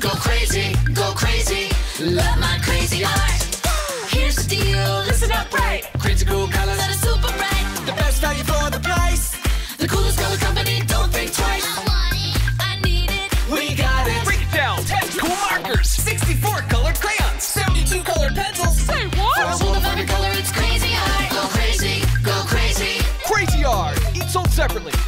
Go crazy, go crazy. Love my crazy art. Here's the deal, listen up right. Crazy cool colors That is super bright. the best value for the price. The coolest color company, don't think twice. I want it, I need it. We got it. Break it down. 10 cool markers. 64 colored crayons. 72 colored pencils. Say what? For a world of undercolor, it's crazy art. Go crazy, go crazy. Crazy Art. Each sold separately.